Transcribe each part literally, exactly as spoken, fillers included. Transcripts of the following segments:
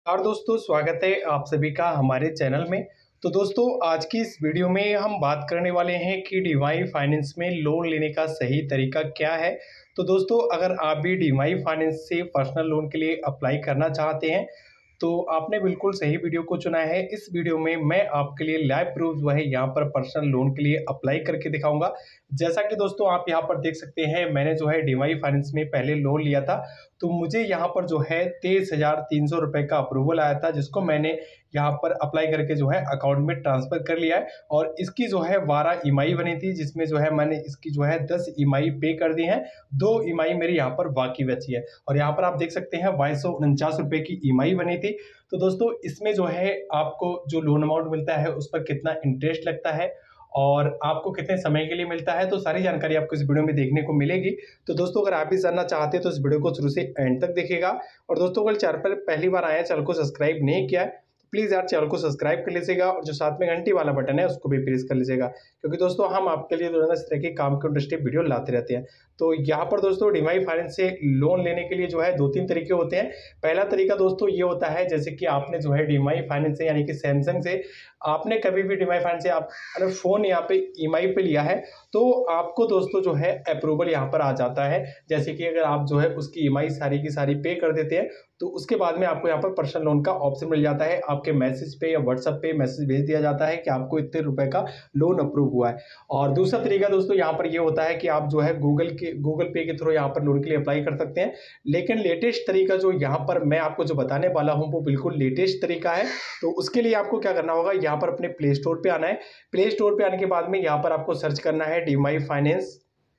और दोस्तों स्वागत है आप सभी का हमारे चैनल में। तो दोस्तों आज की इस वीडियो में हम बात करने वाले हैं कि डीमाई फाइनेंस में लोन लेने का सही तरीका क्या है। तो दोस्तों अगर आप भी डीमाई फाइनेंस से पर्सनल लोन के लिए अप्लाई करना चाहते हैं तो आपने बिल्कुल सही वीडियो को चुना है। इस वीडियो में मैं आपके लिए लाइव प्रूफ जो है यहाँ पर पर्सनल लोन के लिए अप्लाई करके दिखाऊंगा। जैसा कि दोस्तों आप यहाँ पर देख सकते हैं, मैंने जो है डीमाई फाइनेंस में पहले लोन लिया था तो मुझे यहाँ पर जो है तेईस हजार तीन सौ रुपए का अप्रूवल आया था, जिसको मैंने यहाँ पर अप्लाई करके जो है अकाउंट में ट्रांसफर कर लिया है। और इसकी जो है बारह ईएमआई बनी थी, जिसमें जो है मैंने इसकी जो है दस ईएमआई पे कर दी है। दो ईएमआई मेरी यहाँ पर बाकी बची है और यहाँ पर आप देख सकते हैं बाईस सौ उनचास रुपए की ईएमआई बनी थी। तो दोस्तों इसमें जो है आपको जो लोन अमाउंट मिलता है उस पर कितना इंटरेस्ट लगता है और आपको कितने समय के लिए मिलता है, तो सारी जानकारी आपको इस वीडियो में देखने को मिलेगी। तो दोस्तों अगर आप भी जानना चाहते हैं तो इस वीडियो को शुरू से एंड तक देखिएगा। और दोस्तों अगर चैनल पर पहली बार आए हैं, चैनल को सब्सक्राइब नहीं किया है प्लीज़ यार चैनल को सब्सक्राइब कर लीजिएगा और जो साथ में घंटी वाला बटन है उसको भी प्रेस कर लीजिएगा, क्योंकि दोस्तों हम आपके लिए रोजाना इस तरह के काम के इंटरेस्टिंग वीडियो लाते रहते हैं। तो यहाँ पर दोस्तों डीमाई फाइनेंस से लोन लेने के लिए जो है दो तीन तरीके होते हैं। पहला तरीका दोस्तों ये होता है, जैसे कि आपने जो है डीमाई फाइनेंस से यानी कि सैमसंग से आपने कभी भी डीमाई फाइनेंस से आप अगर फ़ोन यहाँ पे ईएमआई पे लिया है तो आपको दोस्तों जो है अप्रूवल यहाँ पर आ जाता है। जैसे कि अगर आप जो है उसकी ईएमआई सारी की सारी पे कर देते हैं तो उसके बाद में आपको यहाँ पर पर्सनल लोन का ऑप्शन मिल जाता है। आपके मैसेज पे या व्हाट्सएप पे मैसेज भेज दिया जाता है कि आपको इतने रुपए का लोन अप्रूव हुआ है। और दूसरा तरीका दोस्तों यहाँ पर ये यह होता है कि आप जो है गूगल के गूगल पे के थ्रू यहाँ पर लोन के लिए अप्लाई कर सकते हैं। लेकिन लेटेस्ट तरीका जो यहाँ पर मैं आपको जो बताने वाला हूँ वो बिल्कुल लेटेस्ट तरीका है। तो उसके लिए आपको क्या करना होगा, यहाँ पर अपने प्ले स्टोर पे आना है। प्ले स्टोर पे आने के बाद में यहाँ पर आपको सर्च करना है DMI finance.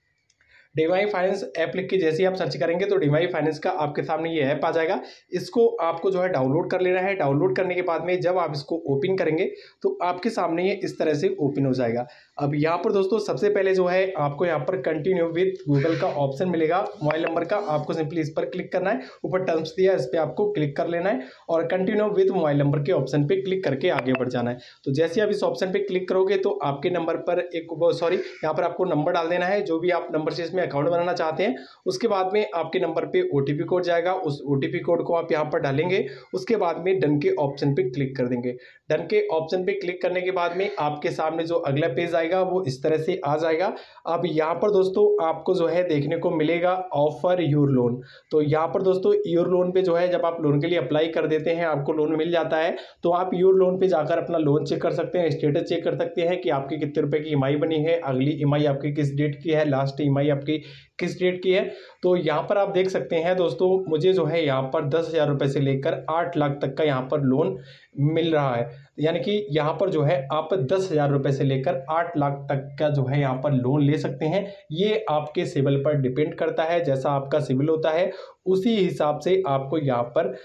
DMI finance app लिख के जैसे ही आप सर्च करेंगे तो डीमाई फाइनेंस का आपके सामने ये ऐप आ जाएगा। इसको आपको जो है डाउनलोड कर लेना है। डाउनलोड करने के बाद में जब आप इसको ओपन करेंगे तो आपके सामने ये इस तरह से ओपन हो जाएगा। अब यहाँ पर दोस्तों सबसे पहले जो है आपको यहाँ पर कंटिन्यू विद गूगल का ऑप्शन मिलेगा मोबाइल नंबर का, आपको सिंपली इस पर क्लिक करना है। ऊपर टर्म्स दिया है इस पर आपको क्लिक कर लेना है और कंटिन्यू विद मोबाइल नंबर के ऑप्शन पे क्लिक करके आगे बढ़ जाना है। तो जैसे आप इस ऑप्शन पे क्लिक करोगे तो आपके नंबर पर एक सॉरी यहाँ पर आपको नंबर डाल देना है, जो भी आप नंबर से इसमें अकाउंट बनाना चाहते हैं। उसके बाद में आपके नंबर पे ओटीपी कोड जाएगा, उस ओटीपी कोड को आप यहाँ पर डालेंगे। उसके बाद में डन के ऑप्शन पे क्लिक कर देंगे। डन के ऑप्शन पे क्लिक करने के बाद में आपके सामने जो अगला पेज आएगा वो इस तरह से आ जाएगा। अब यहाँ पर दोस्तों आपको जो है देखने को मिलेगा ऑफर योर लोन। तो यहाँ पर दोस्तों योर लोन पे जो है जब आप लोन के लिए अप्लाई कर देते हैं आपको लोन मिल जाता है, तो आप योर लोन पे जाकर अपना लोन चेक कर सकते हैं, स्टेटस चेक कर सकते हैं कि आपकी कितने रुपए की ईएमआई बनी है, अगली ईएमआई आपकी किस डेट की है, लास्ट ईएमआई आपकी किस डेट की है। तो यहाँ पर आप देख सकते हैं दोस्तों मुझे जो है यहाँ पर दस हजार रुपए से लेकर आठ लाख तक का यहाँ पर लोन मिल रहा है। यानी कि यहाँ पर जो है आप दस हजार रुपए से लेकर आठ लाख तक का जो है यहाँ पर लोन ले सकते हैं। ये आपके सिविल पर डिपेंड करता है, जैसा आपका सिविल होता है उसी हिसाब से आपको यहाँ पर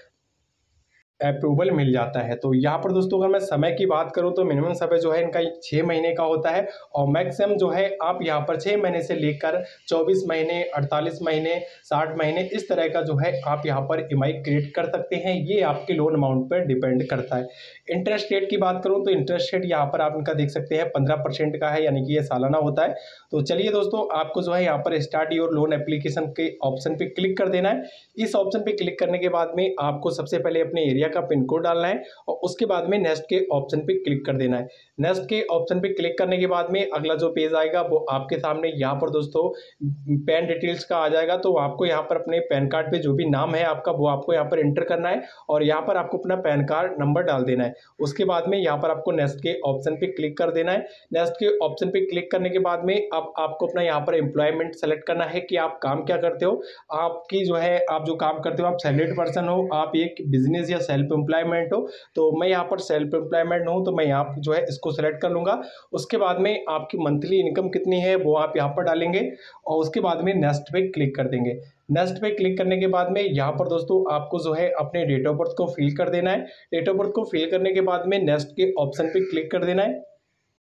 अप्रूवल मिल जाता है। तो यहाँ पर दोस्तों अगर मैं समय की बात करूँ तो मिनिमम समय जो है इनका छः महीने का होता है और मैक्सिमम जो है आप यहाँ पर छः महीने से लेकर चौबीस महीने, अड़तालीस महीने, साठ महीने इस तरह का जो है आप यहाँ पर ईएमआई क्रिएट कर सकते हैं। ये आपके लोन अमाउंट पर डिपेंड करता है। इंटरेस्ट रेट की बात करूँ तो इंटरेस्ट रेट यहाँ पर आप इनका देख सकते हैं पंद्रह परसेंट का है, यानी कि ये सालाना होता है। तो चलिए दोस्तों आपको जो है यहाँ पर स्टार्ट योर लोन एप्लीकेशन के ऑप्शन पे क्लिक कर देना है। इस ऑप्शन पे क्लिक करने के बाद में आपको सबसे पहले अपने एरिया का पिन कोड डालना है और उसके बाद में नेक्स्ट के ऑप्शन पे क्लिक कर देना है। नेक्स्ट के ऑप्शन पे क्लिक करने के बाद में अगला जो पेज आएगा वो आपके सामने यहाँ पर दोस्तों पैन डिटेल्स का आ जाएगा। तो आपको यहाँ पर अपने पैन कार्ड पे जो भी नाम है आपका वो आपको यहाँ पर एंटर करना है और यहाँ पर आपको अपना पैन कार्ड नंबर डाल देना है। उसके बाद में यहाँ पर आपको नेक्स्ट के ऑप्शन पे क्लिक कर देना है। नेक्स्ट के ऑप्शन पे क्लिक करने के बाद में अब आपको अपना यहाँ पर एम्प्लॉयमेंट सेलेक्ट करना है कि आप काम क्या करते हो। आपकी जो है आप जो काम करते हो, आप सैलरीड पर्सन हो, आप एक बिजनेस या सेल्फ एम्प्लॉयमेंट हो। तो मैं यहाँ पर सेल्फ एम्प्लॉयमेंट हूँ तो मैं यहाँ जो है इसको सेलेक्ट कर लूँगा। उसके बाद में आपकी मंथली इनकम कितनी है वो आप यहाँ पर डालेंगे और उसके बाद में नेक्स्ट पे क्लिक कर देंगे। नेक्स्ट पे क्लिक करने के बाद में यहाँ पर दोस्तों आपको जो है अपने डेट ऑफ बर्थ को फिल कर देना है। डेट ऑफ बर्थ को फिल करने के बाद में नेक्स्ट के ऑप्शन पे क्लिक कर देना है।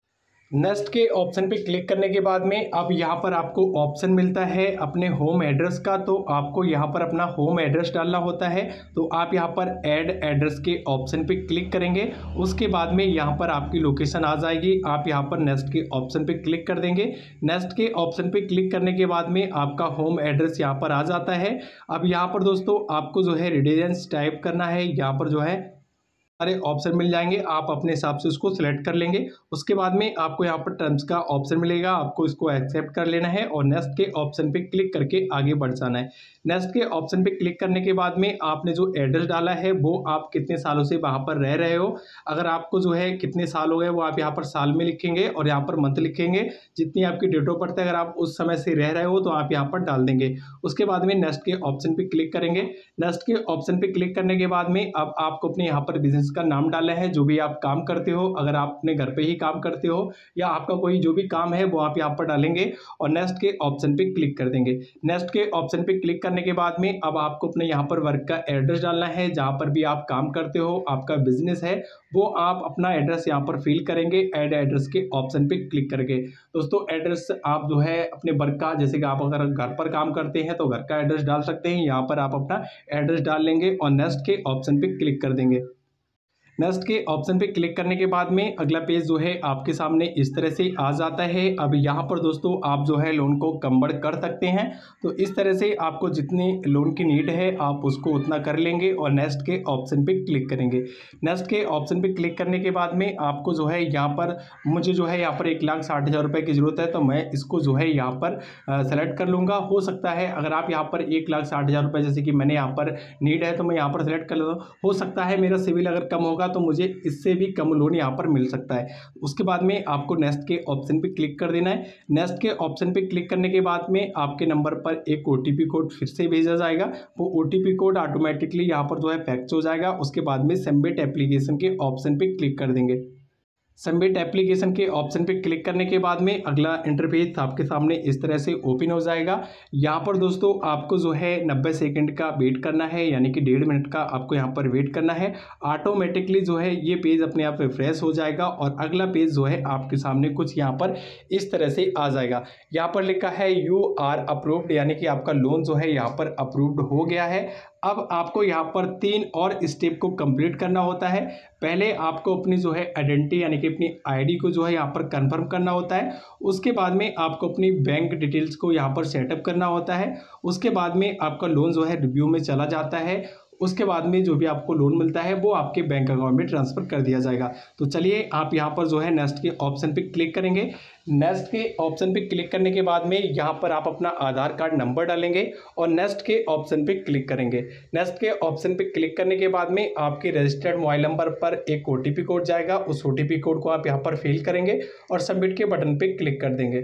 नेक्स्ट के ऑप्शन पे क्लिक करने के बाद में अब यहाँ पर आपको ऑप्शन मिलता है अपने होम एड्रेस का। तो आपको यहाँ पर अपना होम एड्रेस डालना होता है। तो आप यहाँ पर ऐड एड्रेस के ऑप्शन पे क्लिक करेंगे। उसके बाद में यहाँ पर आपकी लोकेशन आ जाएगी। आप यहाँ पर नेक्स्ट के ऑप्शन पे क्लिक कर देंगे। नेक्स्ट के ऑप्शन पे क्लिक करने के बाद में आपका होम एड्रेस यहाँ पर आ जाता है। अब यहाँ पर दोस्तों आपको जो है रेजिडेंस टाइप करना है। यहाँ पर जो है सारे ऑप्शन मिल जाएंगे, आप अपने हिसाब से उसको सिलेक्ट कर लेंगे। उसके बाद में आपको यहाँ पर टर्म्स का ऑप्शन मिलेगा, आपको इसको एक्सेप्ट कर लेना है और नेक्स्ट के ऑप्शन पे क्लिक करके आगे बढ़ जाना है। नेक्स्ट के ऑप्शन पे क्लिक करने के बाद में आपने जो एड्रेस डाला है वो आप कितने सालों से वहाँ पर रह रहे हो। अगर आपको जो है कितने साल हो गए वो आप यहाँ पर साल में लिखेंगे और यहाँ पर मंथ लिखेंगे। जितनी आपकी डेट ऑफ बर्थ है अगर आप उस समय से रह रहे हो तो आप यहाँ पर डाल देंगे। उसके बाद में नेक्स्ट के ऑप्शन पे क्लिक करेंगे। नेक्स्ट के ऑप्शन पे क्लिक करने के बाद में अब आपको अपने यहाँ पर बिजनेस का नाम डालना है, जो भी आप काम करते हो। अगर आप अपने घर पे ही काम करते हो या आपका कोई जो भी काम है वो आप यहाँ पर डालेंगे और नेक्स्ट के ऑप्शन पे क्लिक कर देंगे। नेक्स्ट के ऑप्शन पे क्लिक करने के बाद में अब आपको अपने यहाँ पर वर्क का एड्रेस डालना है, जहाँ पर भी आप काम करते हो, आपका बिजनेस है, वो आप अपना एड्रेस यहाँ पर फिल करेंगे ऐड एड्रेस के ऑप्शन पे क्लिक करके। दोस्तों एड्रेस आप जो है अपने वर्क का, जैसे कि आप अगर घर पर काम करते हैं तो घर का एड्रेस डाल सकते हैं। यहाँ पर आप अपना एड्रेस डाल लेंगे और नेक्स्ट के ऑप्शन पे क्लिक कर देंगे। नेक्स्ट के ऑप्शन पे क्लिक करने के बाद में अगला पेज जो है आपके सामने इस तरह से आ जाता है। अब यहाँ पर दोस्तों आप जो है लोन को कन्वर्ट कर सकते हैं। तो इस तरह से आपको जितनी लोन की नीड है आप उसको उतना कर लेंगे और नेक्स्ट के ऑप्शन पे क्लिक करेंगे। नेक्स्ट के ऑप्शन पे क्लिक करने के बाद में आपको जो है यहाँ पर मुझे जो है यहाँ पर एक लाख साठ हज़ार रुपये की ज़रूरत है, तो मैं इसको जो है यहाँ पर सेलेक्ट कर लूँगा। हो सकता है अगर आप यहाँ पर एक लाख साठ हज़ार रुपये जैसे कि मैंने यहाँ पर नीड है तो मैं यहाँ पर सेलेक्ट कर लेता हूँ। हो सकता है मेरा सिविल अगर कम होगा तो मुझे इससे भी कम लोन यहाँ पर मिल सकता है। उसके बाद में आपको नेक्स्ट के ऑप्शन पे क्लिक कर देना है। नेक्स्ट के ऑप्शन पे क्लिक करने के बाद में आपके नंबर पर एक ओटीपी कोड फिर से भेजा जाएगा। वो ओटीपी कोड ऑटोमेटिकली यहाँ पर जो है फैक्स हो जाएगा। उसके बाद में सबमिट एप्लीकेशन के ऑप्शन पे क्लिक कर देंगे। सबमिट एप्लीकेशन के ऑप्शन पे क्लिक करने के बाद में अगला इंटरफेस आपके सामने इस तरह से ओपन हो जाएगा। यहाँ पर दोस्तों आपको जो है नब्बे सेकंड का वेट करना है, यानी कि डेढ़ मिनट का आपको यहाँ पर वेट करना है। ऑटोमेटिकली जो है ये पेज अपने आप रिफ्रेश हो जाएगा और अगला पेज जो है आपके सामने कुछ यहाँ पर इस तरह से आ जाएगा। यहाँ पर लिखा है यू आर अप्रूव्ड, यानी कि आपका लोन जो है यहाँ पर अप्रूव्ड हो गया है। अब आपको यहाँ पर तीन और स्टेप को कंप्लीट करना होता है। पहले आपको अपनी जो है आइडेंटिटी यानी कि अपनी आईडी को जो है यहाँ पर कंफर्म करना होता है। उसके बाद में आपको अपनी बैंक डिटेल्स को यहाँ पर सेटअप करना होता है। उसके बाद में आपका लोन जो है रिव्यू में चला जाता है। उसके बाद में जो भी आपको लोन मिलता है वो आपके बैंक अकाउंट में ट्रांसफ़र कर दिया जाएगा। तो चलिए आप यहाँ पर जो है नेक्स्ट के ऑप्शन पे क्लिक करेंगे। नेक्स्ट के ऑप्शन पे क्लिक करने के बाद में यहाँ पर आप अपना आधार कार्ड नंबर डालेंगे और नेक्स्ट के ऑप्शन पे क्लिक करेंगे। नेक्स्ट के ऑप्शन पे क्लिक करने के बाद में आपके रजिस्टर्ड मोबाइल नंबर पर एक ओटीपी कोड जाएगा। उस ओटीपी कोड को आप यहाँ पर फिल करेंगे और सबमिट के बटन पे क्लिक कर देंगे।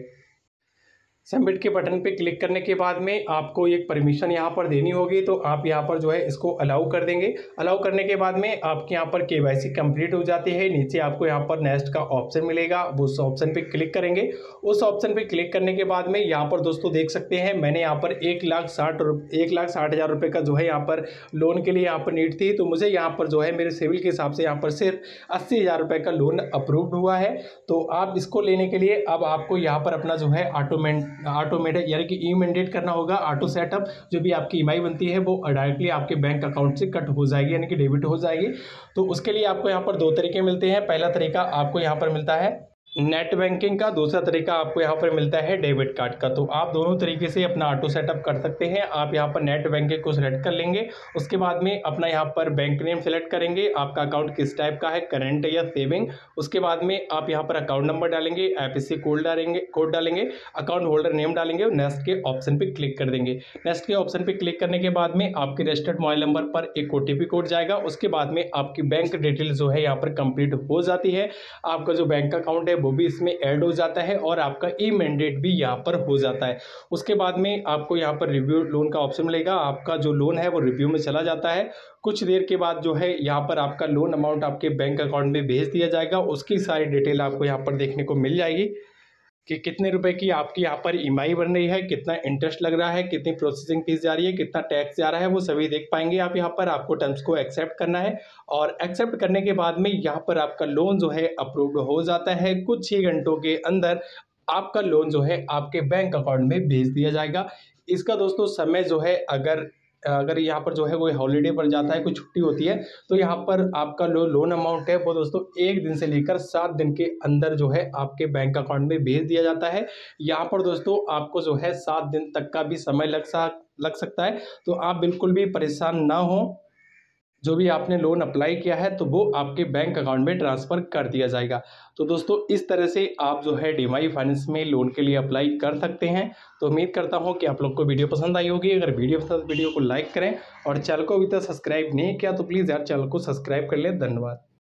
सबमिट के बटन पे क्लिक करने के बाद में आपको एक परमिशन यहाँ पर देनी होगी, तो आप यहाँ पर जो है इसको अलाउ कर देंगे। अलाउ करने के बाद में आपके यहाँ पर केवाईसी कंप्लीट हो जाती है। नीचे आपको यहाँ पर नेक्स्ट का ऑप्शन मिलेगा, उस ऑप्शन पे क्लिक करेंगे। उस ऑप्शन पे क्लिक करने के बाद में यहाँ पर दोस्तों देख सकते हैं मैंने यहाँ पर एक लाख साठ एक लाख साठ हज़ार रुपये का जो है यहाँ पर लोन के लिए यहाँ पर नीड थी। तो मुझे यहाँ पर जो है मेरे सिविल के हिसाब से यहाँ पर सिर्फ अस्सी हज़ार रुपये का लोन अप्रूव्ड हुआ है। तो आप इसको लेने के लिए अब आपको यहाँ पर अपना जो है ऑटोमेट ऑटोमेटेड यानी कि ई मैंडेट करना होगा। ऑटो सेटअप जो भी आपकी ईएमआई बनती है वो डायरेक्टली आपके बैंक अकाउंट से कट हो जाएगी, यानी कि डेबिट हो जाएगी। तो उसके लिए आपको यहाँ पर दो तरीके मिलते हैं। पहला तरीका आपको यहाँ पर मिलता है नेट बैंकिंग का, दूसरा तरीका आपको यहाँ पर मिलता है डेबिट कार्ड का। तो आप दोनों तरीके से अपना ऑटो सेटअप कर सकते हैं। आप यहाँ पर नेट बैंकिंग को सिलेक्ट कर लेंगे। उसके बाद में अपना यहाँ पर बैंक नेम सेलेक्ट करेंगे, आपका अकाउंट किस टाइप का है, करंट या सेविंग। उसके बाद में आप यहाँ पर अकाउंट नंबर डालेंगे, आईएफएससी कोड डालेंगे कोड डालेंगे अकाउंट होल्डर नेम डालेंगे और नेक्स्ट के ऑप्शन पे क्लिक कर देंगे। नेक्स्ट के ऑप्शन पे क्लिक करने के बाद में आपके रजिस्टर्ड मोबाइल नंबर पर एक ओटीपी कोड जाएगा। उसके बाद में आपकी बैंक डिटेल जो है यहाँ पर कंप्लीट हो जाती है। आपका जो बैंक अकाउंट है वो भी इसमें ऐड हो जाता है और आपका ई मैंडेट भी यहाँ पर हो जाता है। उसके बाद में आपको यहाँ पर रिव्यू लोन का ऑप्शन मिलेगा। आपका जो लोन है वो रिव्यू में चला जाता है। कुछ देर के बाद जो है यहाँ पर आपका लोन अमाउंट आपके बैंक अकाउंट में भेज दिया जाएगा। उसकी सारी डिटेल आपको यहाँ पर देखने को मिल जाएगी। कि कितने रुपए की आपकी यहाँ पर ईएमआई बन रही है, कितना इंटरेस्ट लग रहा है, कितनी प्रोसेसिंग फीस जा रही है, कितना टैक्स जा रहा है, वो सभी देख पाएंगे आप यहाँ पर। आपको टर्म्स को एक्सेप्ट करना है और एक्सेप्ट करने के बाद में यहाँ पर आपका लोन जो है अप्रूव्ड हो जाता है। कुछ ही घंटों के अंदर आपका लोन जो है आपके बैंक अकाउंट में भेज दिया जाएगा। इसका दोस्तों समय जो है, अगर अगर यहाँ पर जो है कोई हॉलीडे पर जाता है, कोई छुट्टी होती है, तो यहाँ पर आपका लो लोन अमाउंट है वो दोस्तों एक दिन से लेकर सात दिन के अंदर जो है आपके बैंक अकाउंट में भेज दिया जाता है। यहाँ पर दोस्तों आपको जो है सात दिन तक का भी समय लग सा लग सकता है, तो आप बिल्कुल भी परेशान ना हो। जो भी आपने लोन अप्लाई किया है तो वो आपके बैंक अकाउंट में ट्रांसफ़र कर दिया जाएगा। तो दोस्तों इस तरह से आप जो है डीमाई फाइनेंस में लोन के लिए अप्लाई कर सकते हैं। तो उम्मीद करता हूं कि आप लोग को वीडियो पसंद आई होगी। अगर वीडियो पसंद वीडियो को लाइक करें और चैनल को अभी तक सब्सक्राइब नहीं किया तो प्लीज़ यार चैनल को सब्सक्राइब कर लें। धन्यवाद।